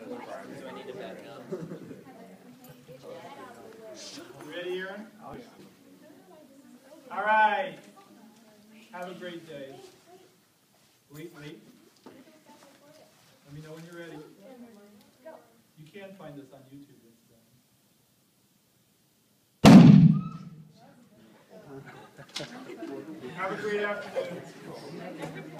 I need a better. You ready, Aaron? All right. Have a great day. Wait. Let me know when you're ready. You can find this on YouTube. Have a great afternoon.